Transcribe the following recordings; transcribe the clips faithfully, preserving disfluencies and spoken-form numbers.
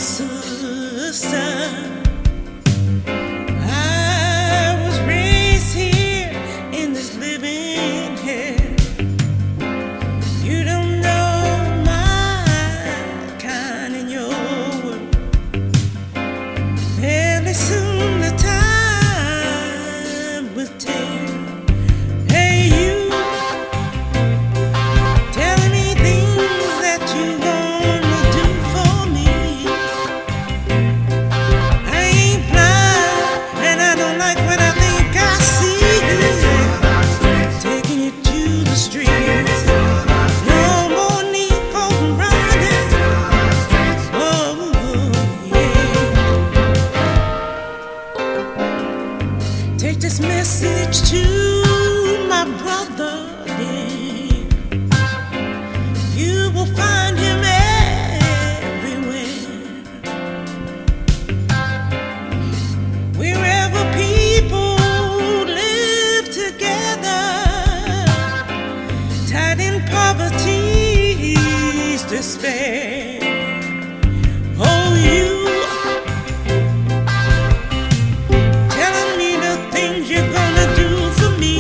sister. I was raised here in this living hell. You don't know my kind in your world. Fairly soon the time will tell. Hey, you telling me things that you wanna do for me. I ain't blind and I don't like what I think I see. Taking you to the streets, no more need for riding. Oh, yeah. Take this message to my brother, yeah. You will find him everywhere. Wherever people live together, tied in poverty's despair. Oh, you telling me the things you're gonna do for me.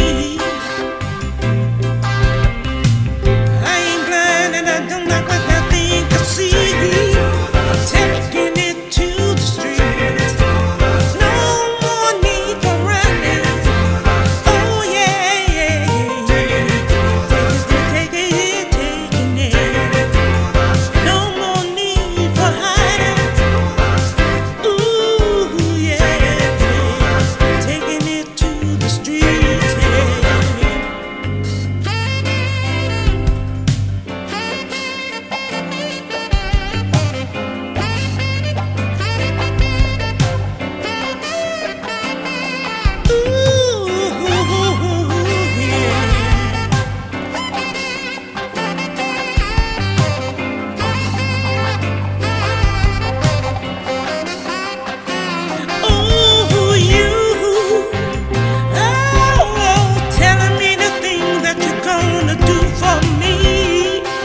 I ain't blind and I don't like what I think I see. Taking it to the streets, no more need for running. Oh yeah, yeah, yeah. Taking it, taking it, no more need for hiding. Ooh yeah, taking it to the streets, yeah. Ooh, you, oh, telling me the things that you're gonna do for me.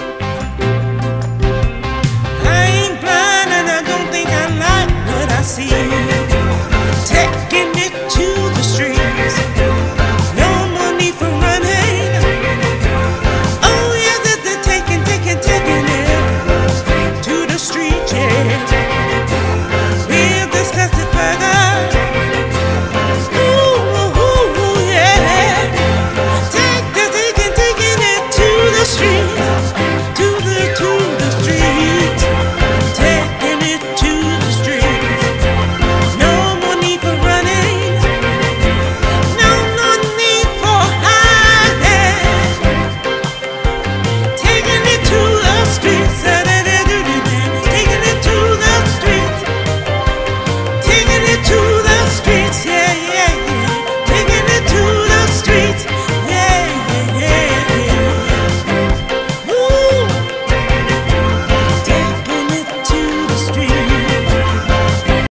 I ain't blind and I don't think I like what I see.